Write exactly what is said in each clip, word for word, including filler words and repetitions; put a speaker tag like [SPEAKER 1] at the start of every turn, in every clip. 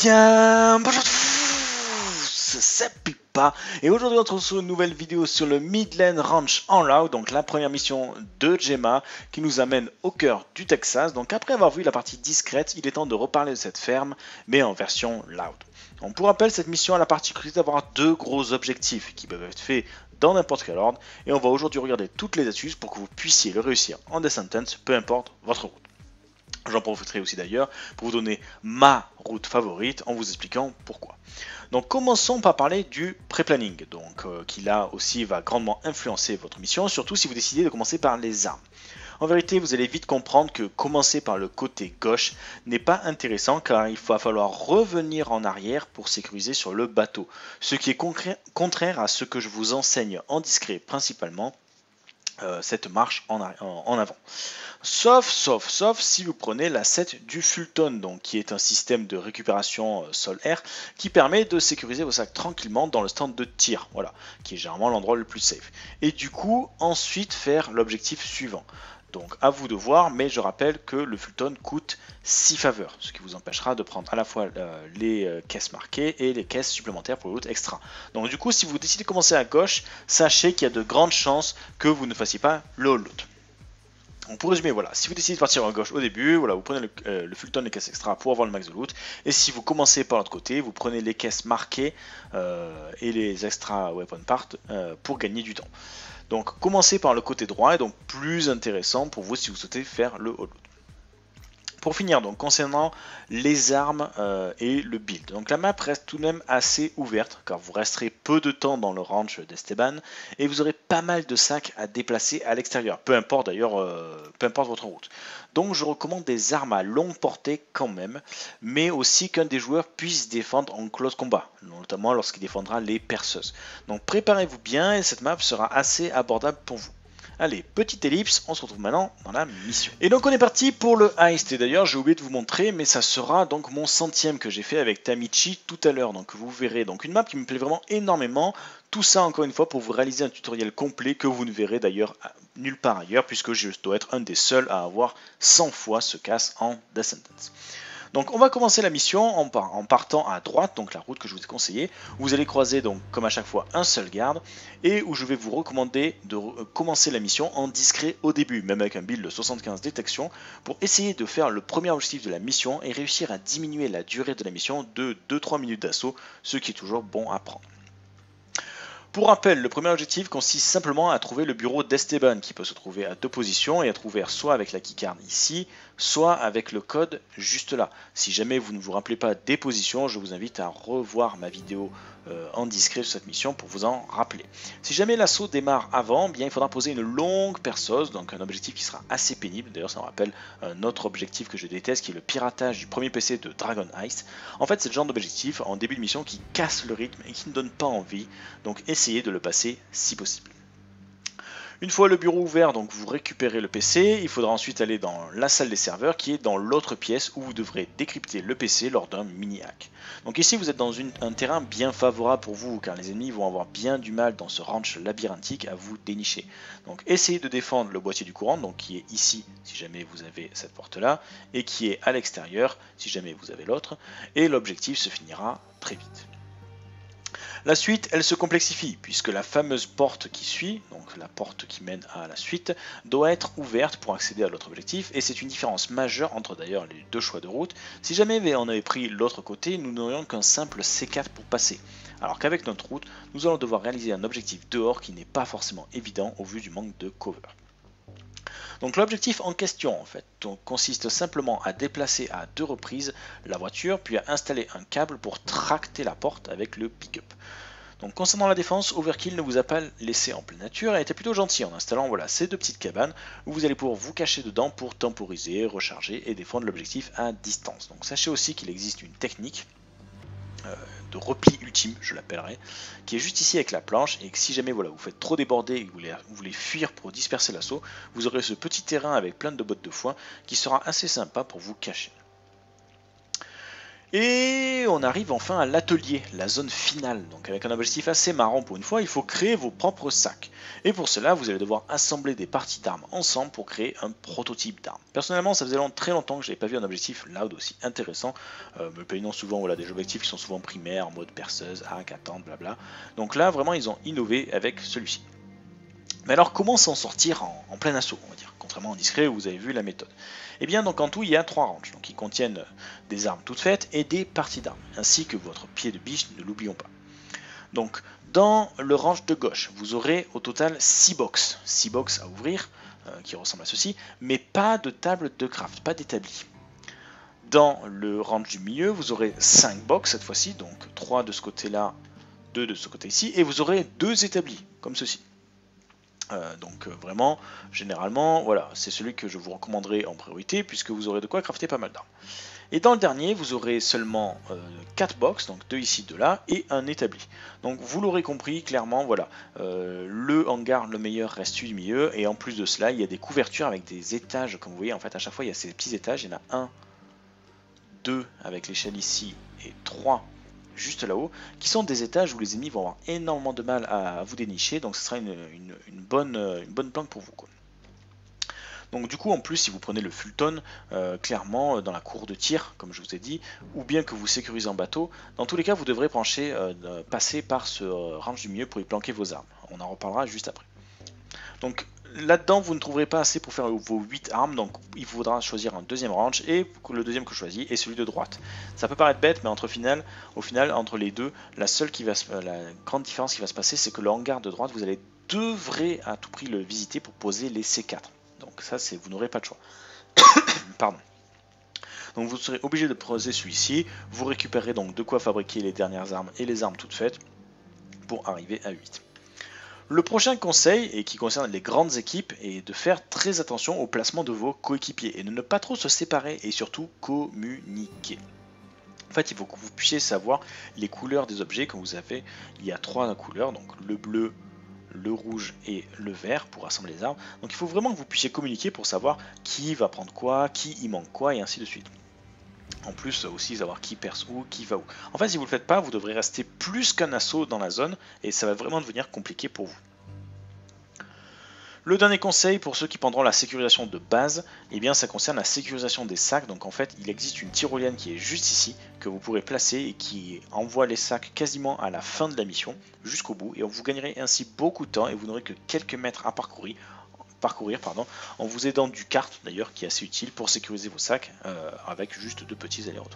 [SPEAKER 1] bien, bonjour à tous, c'est Pippa et aujourd'hui on se retrouve sur une nouvelle vidéo sur le Midland Ranch en Loud, donc la première mission de Gemma qui nous amène au cœur du Texas. Donc après avoir vu la partie discrète, il est temps de reparler de cette ferme mais en version Loud. Donc pour rappel, cette mission a la particularité d'avoir deux gros objectifs qui peuvent être faits dans n'importe quel ordre et on va aujourd'hui regarder toutes les astuces pour que vous puissiez le réussir en Descendants, peu importe votre route. J'en profiterai aussi d'ailleurs pour vous donner ma route favorite en vous expliquant pourquoi. Donc commençons par parler du pré-planning, donc euh, qui là aussi va grandement influencer votre mission, surtout si vous décidez de commencer par les armes. En vérité, vous allez vite comprendre que commencer par le côté gauche n'est pas intéressant car il va falloir revenir en arrière pour sécuriser sur le bateau, ce qui est contraire à ce que je vous enseigne en discret principalement. Euh, cette marche en, en, en avant. Sauf, sauf, sauf si vous prenez l'asset du Fulton, donc qui est un système de récupération euh, sol-air qui permet de sécuriser vos sacs tranquillement dans le stand de tir, voilà, qui est généralement l'endroit le plus safe. Et du coup, ensuite faire l'objectif suivant. Donc à vous de voir, mais je rappelle que le Fulton coûte six faveurs, ce qui vous empêchera de prendre à la fois euh, les euh, caisses marquées et les caisses supplémentaires pour le loot extra. Donc du coup, si vous décidez de commencer à gauche, sachez qu'il y a de grandes chances que vous ne fassiez pas le loot. Donc pour résumer, voilà, si vous décidez de partir à gauche au début, voilà, vous prenez le, euh, le Fulton, les caisses extra pour avoir le max de loot. Et si vous commencez par l'autre côté, vous prenez les caisses marquées euh, et les extra weapon parts euh, pour gagner du temps. Donc commencez par le côté droit, et donc plus intéressant pour vous si vous souhaitez faire le haut loot. Pour finir, donc concernant les armes euh, et le build, donc la map reste tout de même assez ouverte car vous resterez peu de temps dans le ranch d'Esteban et vous aurez pas mal de sacs à déplacer à l'extérieur, peu importe d'ailleurs, euh, peu importe votre route. Donc je recommande des armes à longue portée quand même, mais aussi qu'un des joueurs puisse défendre en close combat, notamment lorsqu'il défendra les perceuses. Donc préparez-vous bien et cette map sera assez abordable pour vous. Allez, petite ellipse, on se retrouve maintenant dans la mission. Et donc on est parti pour le heist, et d'ailleurs j'ai oublié de vous montrer, mais ça sera donc mon centième que j'ai fait avec Tamichi tout à l'heure, donc vous verrez, donc une map qui me plaît vraiment énormément, tout ça encore une fois pour vous réaliser un tutoriel complet que vous ne verrez d'ailleurs nulle part ailleurs, puisque je dois être un des seuls à avoir cent fois ce casse en Descendants. Donc on va commencer la mission en, par, en partant à droite, donc la route que je vous ai conseillée. Vous allez croiser donc comme à chaque fois un seul garde et où je vais vous recommander de re commencer la mission en discret au début, même avec un build de soixante-quinze détection, pour essayer de faire le premier objectif de la mission et réussir à diminuer la durée de la mission de deux à trois minutes d'assaut, ce qui est toujours bon à prendre. Pour rappel, le premier objectif consiste simplement à trouver le bureau d'Esteban qui peut se trouver à deux positions et à trouver soit avec la keycard ici, soit avec le code juste là. Si jamais vous ne vous rappelez pas des positions, je vous invite à revoir ma vidéo euh, en discret sur cette mission pour vous en rappeler. Si jamais l'assaut démarre avant, bien il faudra poser une longue perceuse, donc un objectif qui sera assez pénible. D'ailleurs ça me rappelle un autre objectif que je déteste qui est le piratage du premier P C de Dragon Heist. En fait c'est le genre d'objectif en début de mission qui casse le rythme et qui ne donne pas envie, donc essayez de le passer si possible. Une fois le bureau ouvert, donc vous récupérez le P C, il faudra ensuite aller dans la salle des serveurs qui est dans l'autre pièce où vous devrez décrypter le P C lors d'un mini hack. Donc ici vous êtes dans une, un terrain bien favorable pour vous car les ennemis vont avoir bien du mal dans ce ranch labyrinthique à vous dénicher. Donc essayez de défendre le boîtier du courant, donc qui est ici si jamais vous avez cette porte là, et qui est à l'extérieur si jamais vous avez l'autre, et l'objectif se finira très vite. La suite, elle se complexifie, puisque la fameuse porte qui suit, donc la porte qui mène à la suite, doit être ouverte pour accéder à l'autre objectif, et c'est une différence majeure entre d'ailleurs les deux choix de route. Si jamais on avait pris l'autre côté, nous n'aurions qu'un simple C quatre pour passer, alors qu'avec notre route, nous allons devoir réaliser un objectif dehors qui n'est pas forcément évident au vu du manque de cover. Donc l'objectif en question en fait donc, consiste simplement à déplacer à deux reprises la voiture puis à installer un câble pour tracter la porte avec le pick-up. Donc concernant la défense, Overkill ne vous a pas laissé en pleine nature et a été plutôt gentil en installant voilà, ces deux petites cabanes où vous allez pouvoir vous cacher dedans pour temporiser, recharger et défendre l'objectif à distance. Donc sachez aussi qu'il existe une technique Euh, de repli ultime, je l'appellerai, qui est juste ici avec la planche, et que si jamais voilà, vous faites trop déborder et que vous voulez, vous voulez fuir pour disperser l'assaut, vous aurez ce petit terrain avec plein de bottes de foin qui sera assez sympa pour vous cacher. Et on arrive enfin à l'atelier, la zone finale. Donc avec un objectif assez marrant pour une fois, il faut créer vos propres sacs. Et pour cela, vous allez devoir assembler des parties d'armes ensemble pour créer un prototype d'arme. Personnellement, ça faisait long, très longtemps que je n'avais pas vu un objectif loud aussi intéressant. Euh, me peignant souvent voilà, des objectifs qui sont souvent primaires, en mode perceuse, hack, attente, blabla. Donc là, vraiment, ils ont innové avec celui-ci. Mais alors, comment s'en sortir en, en plein assaut, on va dire, contrairement en discret où vous avez vu la méthode? Et bien, donc en tout, il y a trois ranges, donc qui contiennent des armes toutes faites et des parties d'armes, ainsi que votre pied de biche, ne l'oublions pas. Donc, dans le range de gauche, vous aurez au total six box, six box à ouvrir, euh, qui ressemblent à ceci, mais pas de table de craft, pas d'établi. Dans le range du milieu, vous aurez cinq box cette fois-ci, donc trois de ce côté-là, deux de ce côté-ci, et vous aurez deux établis, comme ceci. Euh, donc euh, vraiment, généralement, voilà, c'est celui que je vous recommanderai en priorité, puisque vous aurez de quoi crafter pas mal d'armes. Et dans le dernier, vous aurez seulement euh, quatre box, donc deux ici, deux là, et un établi. Donc vous l'aurez compris, clairement, voilà, euh, le hangar le meilleur reste celui du milieu, et en plus de cela, il y a des couvertures avec des étages, comme vous voyez, en fait, à chaque fois, il y a ces petits étages, il y en a un, deux avec l'échelle ici, et trois juste là-haut, qui sont des étages où les ennemis vont avoir énormément de mal à vous dénicher, donc ce sera une, une, une, bonne, une bonne planque pour vous, quoi. Donc du coup, en plus, si vous prenez le Fulton, euh, clairement, dans la cour de tir, comme je vous ai dit, ou bien que vous sécurisez en bateau, dans tous les cas, vous devrez pencher, euh, passer par ce euh, range du milieu pour y planquer vos armes. On en reparlera juste après. Donc là-dedans, vous ne trouverez pas assez pour faire vos huit armes, donc il vous faudra choisir un deuxième range, et le deuxième que je choisis est celui de droite. Ça peut paraître bête, mais entre final, au final, entre les deux, la seule qui va se, la grande différence qui va se passer, c'est que le hangar de droite, vous allez devrez à tout prix le visiter pour poser les C quatre. Donc ça, c'est vous n'aurez pas de choix. Pardon. Donc vous serez obligé de poser celui-ci, vous récupérez donc de quoi fabriquer les dernières armes et les armes toutes faites pour arriver à huit. Le prochain conseil, et qui concerne les grandes équipes, est de faire très attention au placement de vos coéquipiers et de ne pas trop se séparer et surtout communiquer. En fait, il faut que vous puissiez savoir les couleurs des objets. Comme vous avez, il y a trois couleurs, donc le bleu, le rouge et le vert pour assembler les armes. Donc il faut vraiment que vous puissiez communiquer pour savoir qui va prendre quoi, qui y manque quoi et ainsi de suite. En plus aussi savoir qui perce où, qui va où. En fait, si vous ne le faites pas, vous devrez rester plus qu'un assaut dans la zone et ça va vraiment devenir compliqué pour vous. Le dernier conseil pour ceux qui prendront la sécurisation de base, eh bien ça concerne la sécurisation des sacs. Donc en fait, il existe une tyrolienne qui est juste ici, que vous pourrez placer et qui envoie les sacs quasiment à la fin de la mission, jusqu'au bout. Et vous gagnerez ainsi beaucoup de temps et vous n'aurez que quelques mètres à parcourir, parcourir pardon, en vous aidant du kart d'ailleurs, qui est assez utile pour sécuriser vos sacs, euh, avec juste deux petits allers-retours.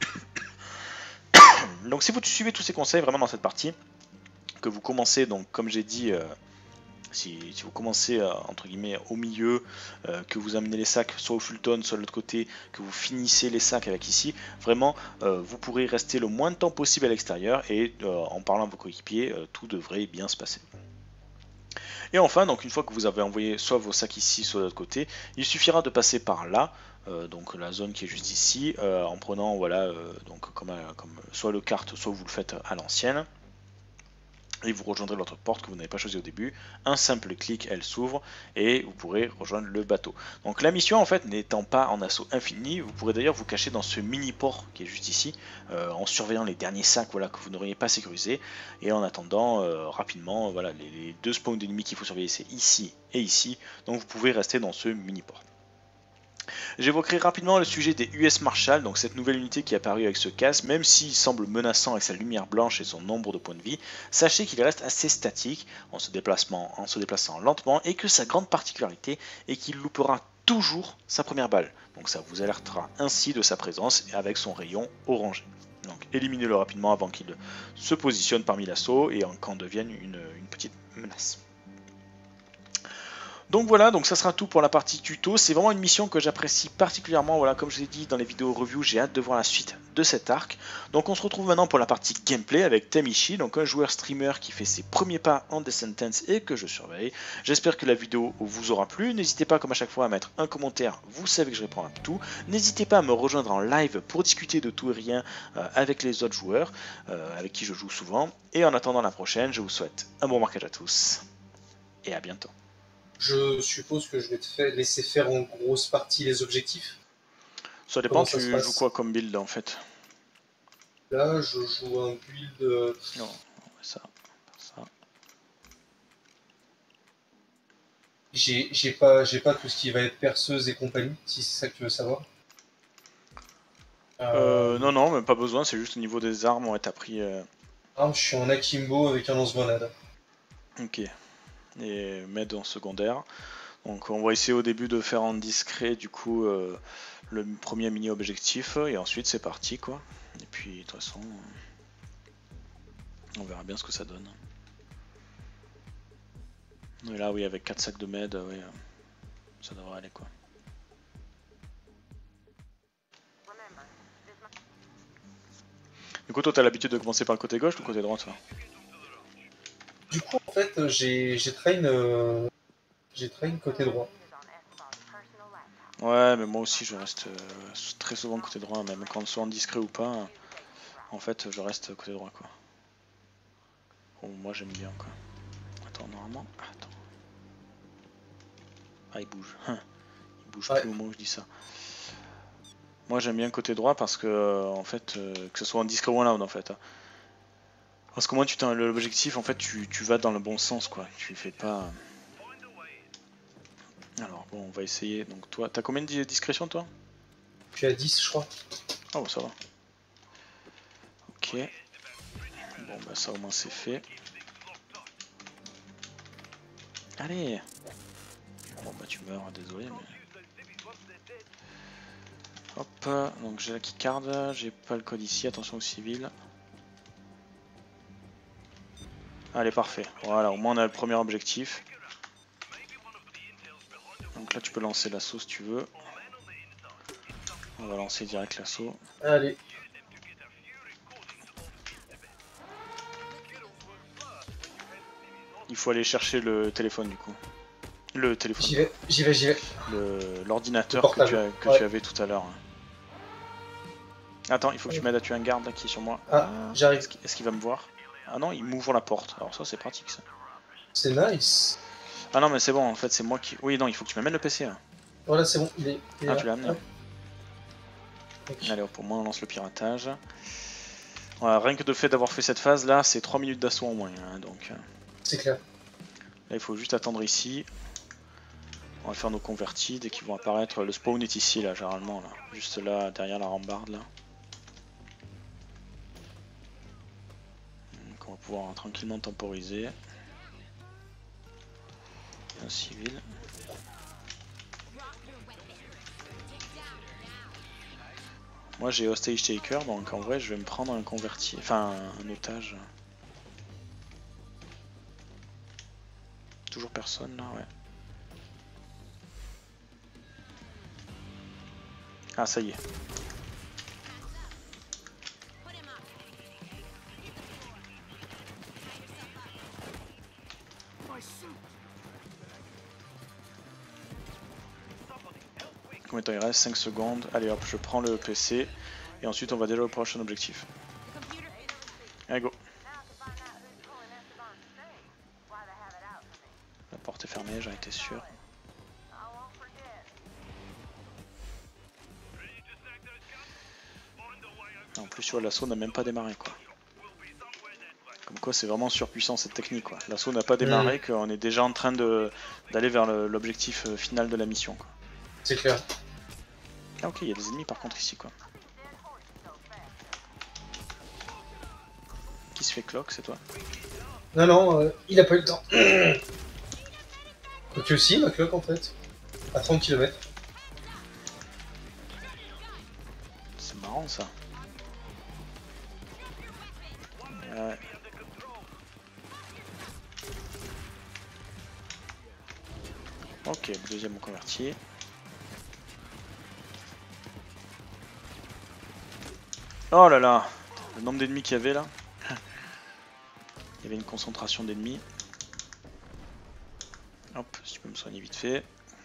[SPEAKER 1] Donc si vous suivez tous ces conseils vraiment dans cette partie, que vous commencez donc comme j'ai dit... Euh, Si, si vous commencez euh, entre guillemets au milieu, euh, que vous amenez les sacs soit au Fulton, soit de l'autre côté, que vous finissez les sacs avec ici, vraiment euh, vous pourrez rester le moins de temps possible à l'extérieur et euh, en parlant à vos coéquipiers, euh, tout devrait bien se passer. Et enfin, donc une fois que vous avez envoyé soit vos sacs ici, soit de l'autre côté, il suffira de passer par là, euh, donc la zone qui est juste ici, euh, en prenant voilà, euh, donc comme, comme soit le kart, soit vous le faites à l'ancienne. Et vous rejoindrez votre porte que vous n'avez pas choisi au début. Un simple clic, elle s'ouvre et vous pourrez rejoindre le bateau. Donc la mission en fait n'étant pas en assaut infini, vous pourrez d'ailleurs vous cacher dans ce mini port qui est juste ici, euh, en surveillant les derniers sacs voilà, que vous n'auriez pas sécurisés. Et en attendant euh, rapidement, voilà, les, les deux spawns d'ennemis qu'il faut surveiller c'est ici et ici. Donc vous pouvez rester dans ce mini port. J'évoquerai rapidement le sujet des U S Marshall, donc cette nouvelle unité qui est apparue avec ce casque. Même s'il semble menaçant avec sa lumière blanche et son nombre de points de vie, sachez qu'il reste assez statique en se, en se déplaçant lentement et que sa grande particularité est qu'il loupera toujours sa première balle. Donc ça vous alertera ainsi de sa présence avec son rayon orangé. Donc éliminez-le rapidement avant qu'il se positionne parmi l'assaut et qu'en devienne une, une petite menace. Donc voilà, donc ça sera tout pour la partie tuto. C'est vraiment une mission que j'apprécie particulièrement. Voilà, comme je l'ai dit dans les vidéos review, j'ai hâte de voir la suite de cet arc. Donc on se retrouve maintenant pour la partie gameplay avec Tamishi, donc un joueur streamer qui fait ses premiers pas en Descendants et que je surveille. J'espère que la vidéo vous aura plu. N'hésitez pas comme à chaque fois à mettre un commentaire, vous savez que je réponds à tout. N'hésitez pas à me rejoindre en live pour discuter de tout et rien euh, avec les autres joueurs euh, avec qui je joue souvent. Et en attendant la prochaine, je vous souhaite un bon marquage à tous et à bientôt.
[SPEAKER 2] Je suppose que je vais te faire, laisser faire en grosse partie les objectifs.
[SPEAKER 1] Ça dépend, tu joues quoi comme build en fait?
[SPEAKER 2] Là, je joue un build. Euh...
[SPEAKER 1] Non, ça, ça.
[SPEAKER 2] J'ai j'ai pas, j'ai pas tout ce qui va être perceuse et compagnie, si c'est ça que tu veux savoir.
[SPEAKER 1] Euh,
[SPEAKER 2] Euh...
[SPEAKER 1] non, non, mais pas besoin, c'est juste au niveau des armes, ouais, t'as pris... Euh...
[SPEAKER 2] Ah, je suis en akimbo avec un lance-grenade.
[SPEAKER 1] Ok. Et med en secondaire. Donc on va essayer au début de faire en discret, du coup, euh, le premier mini-objectif, et ensuite c'est parti, quoi. Et puis, de toute façon, on verra bien ce que ça donne. Et là, oui, avec quatre sacs de med, oui, ça devrait aller, quoi. Du coup, toi, t'as l'habitude de commencer par le côté gauche ou le côté droit, toi?
[SPEAKER 2] Du coup, en fait, j'ai train, euh, j'ai train côté droit.
[SPEAKER 1] Ouais, mais moi aussi, je reste euh, très souvent côté droit, même quand soit en discret ou pas. En fait, je reste côté droit, quoi. Bon, moi, j'aime bien, quoi. Attends, normalement... Attends. Ah, il bouge. Il bouge
[SPEAKER 2] Ouais.
[SPEAKER 1] plus au moment où je dis ça. Moi, j'aime bien côté droit parce que, euh, en fait, euh, que ce soit en discret ou en loud, en fait. Parce que moi, tu l'objectif, en fait, tu, tu vas dans le bon sens, quoi. Tu fais pas... Alors, bon, on va essayer. Donc, toi, t'as combien de discrétion, toi?
[SPEAKER 2] Je suis à dix, je crois.
[SPEAKER 1] Oh, ça va. Ok. Bon, bah, ça, au moins, c'est fait. Allez! Bon, bah, tu meurs, désolé, mais... Hop, donc j'ai la keycard, j'ai pas le code ici, attention aux civils. Allez, parfait. Voilà, au moins on a le premier objectif. Donc là, tu peux lancer l'assaut si tu veux. On va lancer direct l'assaut.
[SPEAKER 2] Allez.
[SPEAKER 1] Il faut aller chercher le téléphone, du coup. Le téléphone.
[SPEAKER 2] J'y vais, j'y vais, j'y vais.
[SPEAKER 1] L'ordinateur que, tu, as, que
[SPEAKER 2] ouais.
[SPEAKER 1] tu avais tout à l'heure. Attends, il faut que tu m'aides à tuer un garde là qui est sur moi.
[SPEAKER 2] Ah, j'arrive.
[SPEAKER 1] Est-ce qu'il est qu'il va me voir? Ah non, il m'ouvre la porte. Alors ça, c'est pratique, ça.
[SPEAKER 2] C'est nice.
[SPEAKER 1] Ah non, mais c'est bon, en fait, c'est moi qui... Oui, non, il faut que tu m'amènes le P C. Là.
[SPEAKER 2] Voilà, c'est bon, il est, il est
[SPEAKER 1] Ah,
[SPEAKER 2] là.
[SPEAKER 1] tu l'as amené.
[SPEAKER 2] Ouais. Okay.
[SPEAKER 1] Allez, hop, au moins, on lance le piratage. Voilà, rien que de fait d'avoir fait cette phase, là, c'est trois minutes d'assaut en moins. Hein, donc...
[SPEAKER 2] C'est clair.
[SPEAKER 1] Là, il faut juste attendre ici. On va faire nos convertis dès qu'ils vont apparaître. Le spawn est ici, là, généralement, là. Juste là, derrière la rambarde, là. Donc on va pouvoir tranquillement temporiser. Un civil. Moi j'ai hostage taker, donc en vrai je vais me prendre un converti, enfin un otage. Toujours personne là, ouais. Ah ça y est. Combien de temps il reste? cinq secondes. Allez hop, je prends le P C et ensuite on va déjà au prochain objectif. Allez go. La porte est fermée, j'en étais sûr. En plus sur l'assaut n'a même pas démarré quoi. Comme quoi c'est vraiment surpuissant cette technique quoi. L'assaut n'a pas démarré, mmh. qu'on est déjà en train d'aller vers l'objectif final de la mission quoi.
[SPEAKER 2] C'est clair.
[SPEAKER 1] Ah ok, il y a des ennemis par contre ici quoi. Qui se fait clock, c'est toi?
[SPEAKER 2] Non non, euh, il a pas eu le temps. Tu aussi ma clock en fait. À trente kilomètres.
[SPEAKER 1] C'est marrant ça. Ouais. Ok, deuxième converti. Oh là là, le nombre d'ennemis qu'il y avait là. Il y avait une concentration d'ennemis. Hop, si tu peux me soigner vite fait.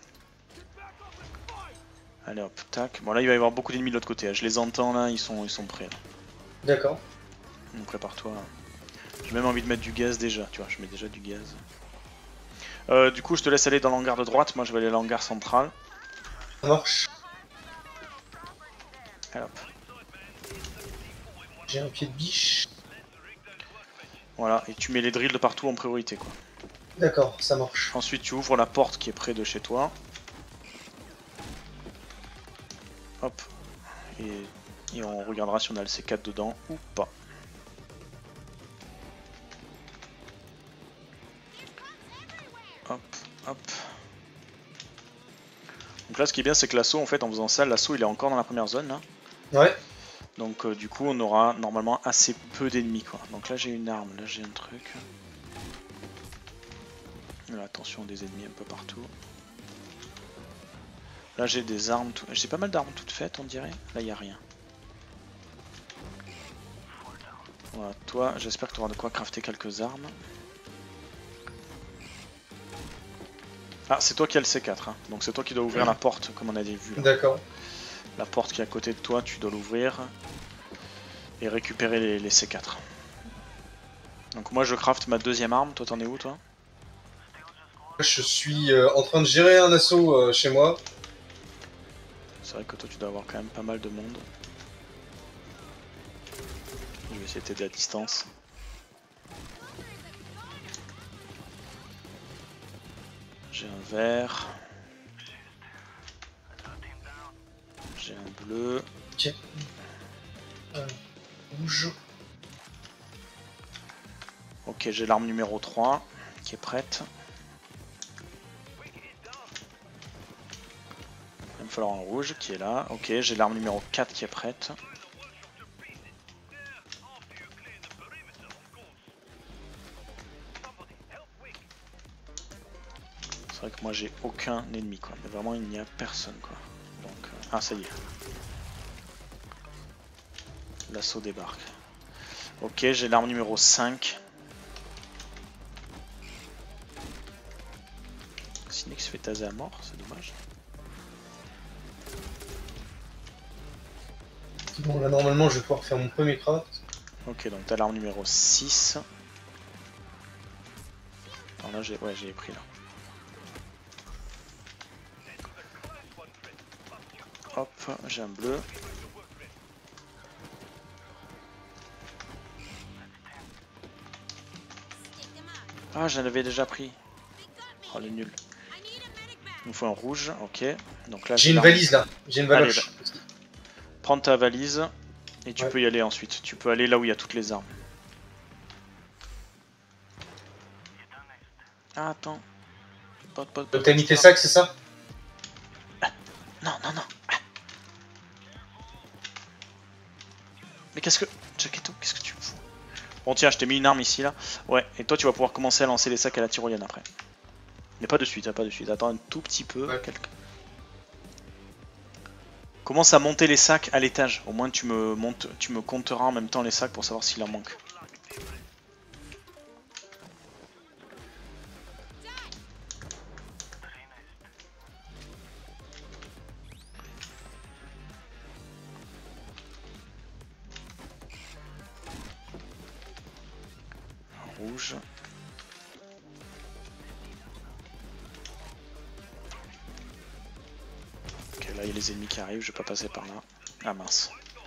[SPEAKER 1] Allez hop, tac. Bon là il va y avoir beaucoup d'ennemis de l'autre côté. Je les entends là, ils sont, ils sont prêts.
[SPEAKER 2] D'accord.
[SPEAKER 1] Donc prépare-toi. J'ai même envie de mettre du gaz déjà, tu vois, je mets déjà du gaz. Euh, du coup je te laisse aller dans l'hangar de droite, moi je vais aller à l'hangar central.
[SPEAKER 2] Ça marche.
[SPEAKER 1] Allez hop.
[SPEAKER 2] J'ai un pied de biche.
[SPEAKER 1] Voilà, et tu mets les drills de partout en priorité quoi.
[SPEAKER 2] D'accord, ça marche.
[SPEAKER 1] Ensuite tu ouvres la porte qui est près de chez toi. Hop. Et, et on regardera si on a le C quatre dedans ou pas. Hop, hop. Donc là ce qui est bien c'est que l'assaut en fait en faisant ça, l'assaut il est encore dans la première zone là.
[SPEAKER 2] Ouais.
[SPEAKER 1] Donc euh, du coup on aura normalement assez peu d'ennemis quoi. Donc là j'ai une arme, là j'ai un truc. Là, attention des ennemis un peu partout. Là j'ai des armes, tout... j'ai pas mal d'armes toutes faites on dirait. Là il n'y a rien. Voilà, toi j'espère que tu auras de quoi crafter quelques armes. Ah c'est toi qui as le C quatre, hein. Donc c'est toi qui dois ouvrir la porte comme on a vu.
[SPEAKER 2] D'accord.
[SPEAKER 1] La porte qui est à côté de toi tu dois l'ouvrir. Et récupérer les, les C quatre. Donc moi je craft ma deuxième arme, toi t'en es où toi?
[SPEAKER 2] Je suis euh, en train de gérer un assaut euh, chez moi.
[SPEAKER 1] C'est vrai que toi tu dois avoir quand même pas mal de monde. Je vais essayer de t'aider à distance. J'ai un vert. J'ai un bleu.
[SPEAKER 2] Ok. Euh, rouge.
[SPEAKER 1] Ok, j'ai l'arme numéro trois qui est prête. Il va me falloir un rouge qui est là. Ok, j'ai l'arme numéro quatre qui est prête. C'est vrai que moi j'ai aucun ennemi quoi. Mais vraiment il n'y a personne quoi. Donc, euh... ah ça y est. L'assaut débarque. Ok, j'ai l'arme numéro cinq. Cynic se fait taser à mort, c'est dommage.
[SPEAKER 2] Bon là normalement je vais pouvoir faire mon premier craft.
[SPEAKER 1] Ok, donc t'as l'arme numéro six. Alors là j'ai ouais, j'ai pris là. Hop, j'ai un bleu. Ah, j'en avais déjà pris. Oh, le nul. Il nous faut un rouge, ok. Donc là
[SPEAKER 2] j'ai une valise là, j'ai une valoche.
[SPEAKER 1] Allez, bah. Prends ta valise et tu
[SPEAKER 2] ouais.
[SPEAKER 1] peux y aller ensuite. Tu peux aller là où il y a toutes les armes. Ah, attends.
[SPEAKER 2] T'as mis tes sacs, c'est ça?
[SPEAKER 1] ah. Non, non, non. Ah. Mais qu'est-ce que... Jacketto, qu'est-ce que tu fous? Bon tiens, je t'ai mis une arme ici là. Ouais, et toi tu vas pouvoir commencer à lancer les sacs à la tyrolienne après. Mais pas de suite, hein, pas de suite. Attends un tout petit peu.
[SPEAKER 2] Ouais.
[SPEAKER 1] Quelque... Commence à monter les sacs à l'étage. Au moins tu me montes, tu me compteras en même temps les sacs pour savoir s'il en manque. Rouge. Ok, là il y a les ennemis qui arrivent, je vais pas passer par là. Ah mince.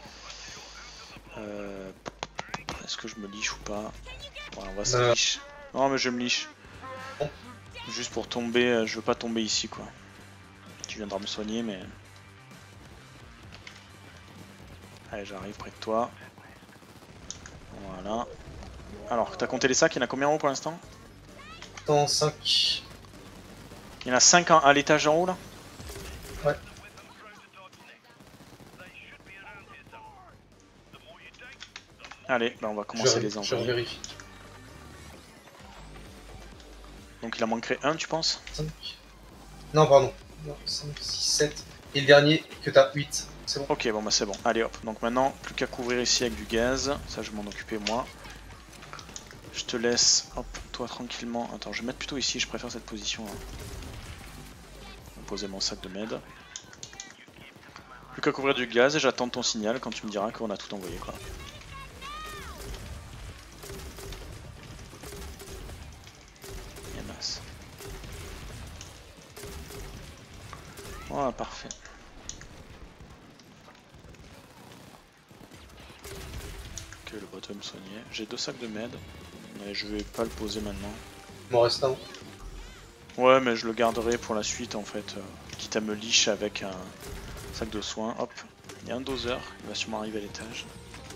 [SPEAKER 1] Euh... Est-ce que je me liche ou pas? Ouais, on va se
[SPEAKER 2] euh...
[SPEAKER 1] liche. Non mais je me liche. Juste pour tomber, je veux pas tomber ici quoi. Tu viendras me soigner mais... Allez, j'arrive près de toi. Voilà. Alors, t'as compté les sacs, il y en a combien en haut pour l'instant?
[SPEAKER 2] Dans cinq.
[SPEAKER 1] Il y en a cinq à l'étage en haut là?
[SPEAKER 2] Ouais.
[SPEAKER 1] Allez, bah on va commencer à les envoyer.
[SPEAKER 2] Je vérifie.
[SPEAKER 1] Donc il en manquerait un, tu penses?
[SPEAKER 2] cinq. Non, pardon. cinq, six, sept. Et le dernier que t'as huit. C'est bon.
[SPEAKER 1] Ok, bon bah c'est bon. Allez hop. Donc maintenant, plus qu'à couvrir ici avec du gaz. Ça, je vais m'en occuper moi. Je te laisse, hop, toi tranquillement. Attends, je vais mettre plutôt ici, je préfère cette position là. Je vais poser mon sac de med. Plus qu'à couvrir du gaz et j'attends ton signal quand tu me diras qu'on a tout envoyé quoi. Et mince. Voilà, parfait. tu vas me soigner. J'ai deux sacs de med, mais je vais pas le poser maintenant.
[SPEAKER 2] Il m'en reste un.
[SPEAKER 1] Ouais, mais je le garderai pour la suite en fait, euh, quitte à me liche avec un sac de soins. Hop, il y a un doseur, il va sûrement arriver à l'étage.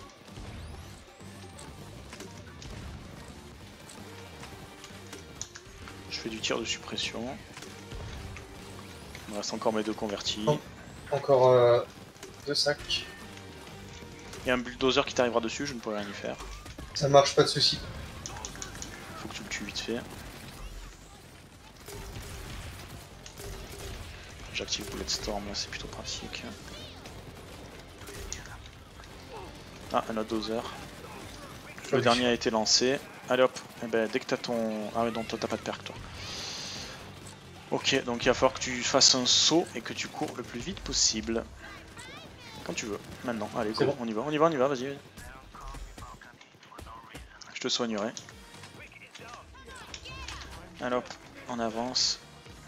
[SPEAKER 1] Je fais du tir de suppression. Il me reste encore mes deux convertis.
[SPEAKER 2] Oh. Encore euh, deux sacs.
[SPEAKER 1] Il y a un bulldozer qui t'arrivera dessus, je ne pourrai rien y faire.
[SPEAKER 2] Ça marche, pas de soucis.
[SPEAKER 1] Faut que tu le tues vite fait. J'active Bulletstorm, là c'est plutôt pratique. Ah, un autre dozer. Le
[SPEAKER 2] Oui.
[SPEAKER 1] dernier a été lancé. Allez hop, eh ben, dès que t'as ton... Ah ouais, donc toi t'as pas de perk toi. Ok, donc il va falloir que tu fasses un saut et que tu cours le plus vite possible. Quand tu veux, maintenant. Allez, go,
[SPEAKER 2] Bon.
[SPEAKER 1] on y va, on y va, on y va, vas-y. Je te soignerai. Allez hop, on avance.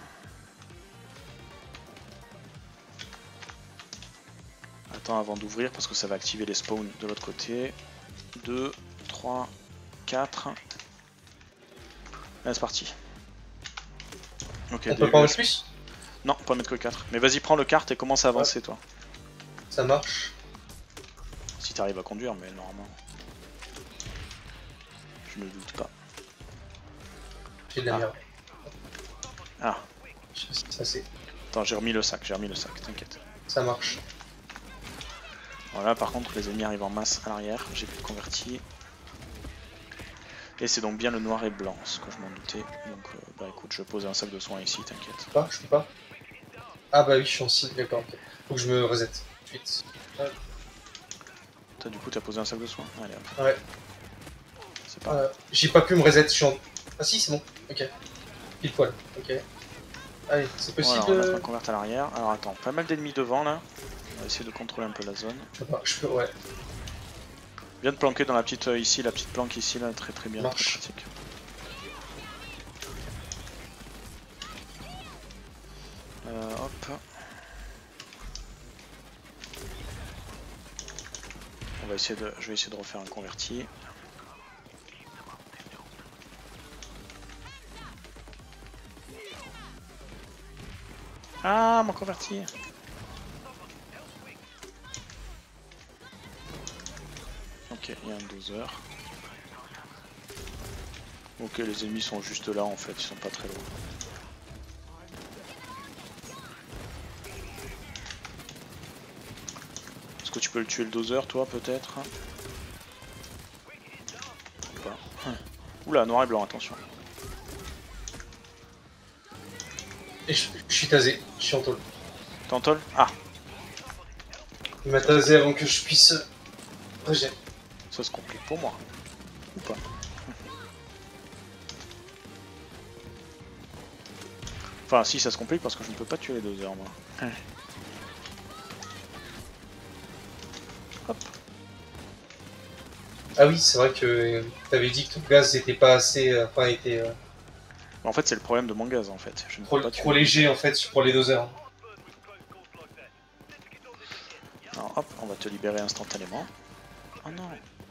[SPEAKER 1] Attends avant d'ouvrir parce que ça va activer les spawns de l'autre côté. deux, trois, quatre. Allez, c'est parti. Ok,
[SPEAKER 2] On peut pas en mettre plus?
[SPEAKER 1] Non, on peut en mettre que quatre. Mais vas-y, prends le kart et commence à avancer ouais. toi.
[SPEAKER 2] Ça marche.
[SPEAKER 1] Si t'arrives à conduire, mais normalement. Je ne doute pas.
[SPEAKER 2] J'ai de la
[SPEAKER 1] ah.
[SPEAKER 2] merde.
[SPEAKER 1] Ah.
[SPEAKER 2] Ça c'est.
[SPEAKER 1] Attends, j'ai remis le sac, j'ai remis le sac, t'inquiète.
[SPEAKER 2] Ça marche.
[SPEAKER 1] Voilà, par contre, les ennemis arrivent en masse à l'arrière, j'ai plus de converti. Et c'est donc bien le noir et blanc, ce que je m'en doutais. Donc, euh, bah écoute, je pose un sac de soins ici, t'inquiète.
[SPEAKER 2] Pas, je peux pas. Ah bah oui, je suis en site, d'accord. Okay. Faut que je me reset. Vite.
[SPEAKER 1] As, du coup, t'as posé un sac de soins? Allez hop.
[SPEAKER 2] Ouais.
[SPEAKER 1] C'est pas.
[SPEAKER 2] Euh, J'ai pas pu me reset, je suis en. Ah si, c'est bon. Ok. Pile poil. Ok. Allez, c'est possible.
[SPEAKER 1] Voilà, on va mettre un convert à l'arrière. Alors attends, pas mal d'ennemis devant là. On va essayer de contrôler un peu la zone.
[SPEAKER 2] Je peux pas, je peux, ouais.
[SPEAKER 1] Viens de planquer dans la petite euh, ici, la petite planque ici là, très très bien,
[SPEAKER 2] Marche.
[SPEAKER 1] très pratique. Euh, hop. On va essayer de, je vais essayer de refaire un converti. Ah, mon converti. Ok, il y a un dozer. Ok, les ennemis sont juste là en fait, ils sont pas très loin. Est-ce que tu peux le tuer le dozer toi peut-être? Pas. Oula, noir et blanc, attention.
[SPEAKER 2] Et je, je suis tasé, je suis en tôle.
[SPEAKER 1] T'es en tôle? Ah.
[SPEAKER 2] Il m'a tasé avant que je puisse régénérer.
[SPEAKER 1] Ça se complique pour moi. Ou pas. Enfin si, ça se complique parce que je ne peux pas tuer les deux heures moi. Hop.
[SPEAKER 2] Ah oui, c'est vrai que t'avais dit que ton gaz n'était pas assez... Enfin, était... Euh...
[SPEAKER 1] En fait c'est le problème de mon gaz en fait. Je ne
[SPEAKER 2] trop,
[SPEAKER 1] peux pas
[SPEAKER 2] trop
[SPEAKER 1] tuer.
[SPEAKER 2] léger en fait pour les doseurs.
[SPEAKER 1] Alors hop, on va te libérer instantanément. Oh non.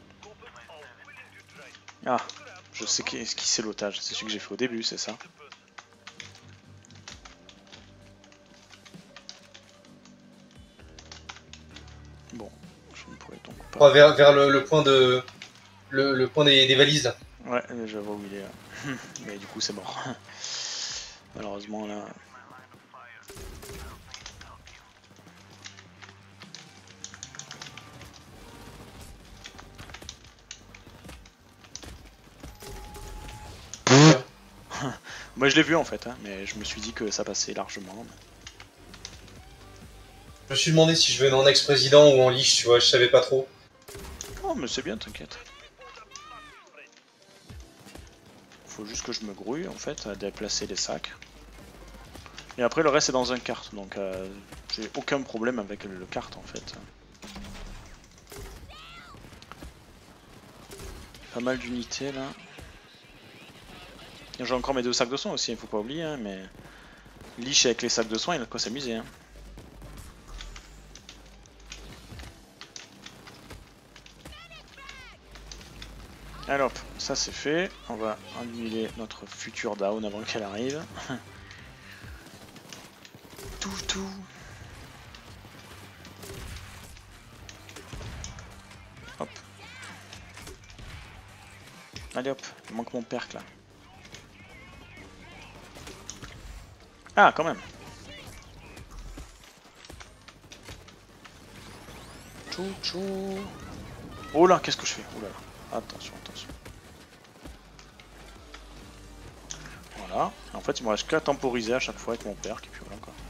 [SPEAKER 1] Ah, je sais qui, qui c'est l'otage, c'est celui que j'ai fait au début, c'est ça. Bon, je ne pourrais donc pas...
[SPEAKER 2] Oh, vers, vers le, le point de... Le, le point des, des valises là.
[SPEAKER 1] Ouais, je vois où il est là. Mais du coup c'est mort. Malheureusement là... Moi je l'ai vu en fait, hein, mais je me suis dit que ça passait largement.
[SPEAKER 2] Je me suis demandé si je venais en ex-président ou en liche, tu vois, je savais pas trop.
[SPEAKER 1] Oh mais c'est bien, t'inquiète. Faut juste que je me grouille en fait à déplacer les sacs. Et après le reste est dans un kart, donc euh, j'ai aucun problème avec le kart en fait. Pas mal d'unités là. J'ai encore mes deux sacs de soins aussi, il faut pas oublier, hein, mais liche avec les sacs de soins, il a de quoi s'amuser. Hein. Alors, hop, ça c'est fait. On va annuler notre futur down avant qu'elle arrive. Tout, tout. Hop. Allez hop, il manque mon perk là. Ah, quand même. Tchou tchou. Oh là, qu'est-ce que je fais? Oh là là. Attention, attention. Voilà. En fait, il me reste qu'à temporiser à chaque fois avec mon perk et puis voilà quoi.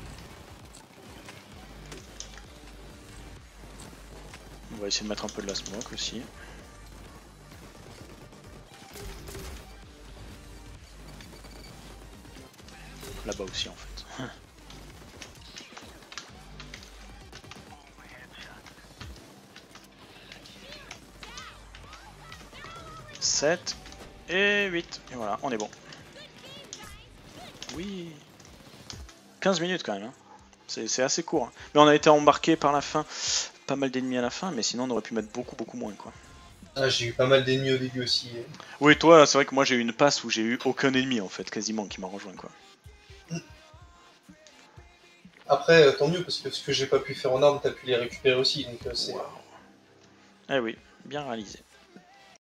[SPEAKER 1] On va essayer de mettre un peu de la smoke aussi. Là-bas aussi en fait. sept et huit. Et voilà, on est bon. Oui. quinze minutes quand même. Hein. C'est assez court. Hein. Mais on a été embarqué par la fin. Pas mal d'ennemis à la fin, mais sinon on aurait pu mettre beaucoup beaucoup moins quoi.
[SPEAKER 2] Ah, j'ai eu pas mal d'ennemis au début aussi.
[SPEAKER 1] Oui, toi, c'est vrai que moi j'ai eu une passe où j'ai eu aucun ennemi en fait, quasiment, qui m'a rejoint quoi.
[SPEAKER 2] Après, euh, tant mieux, parce que ce que j'ai pas pu faire en arme, t'as pu les récupérer aussi, donc euh, c'est...
[SPEAKER 1] Wow. Eh oui, bien réalisé.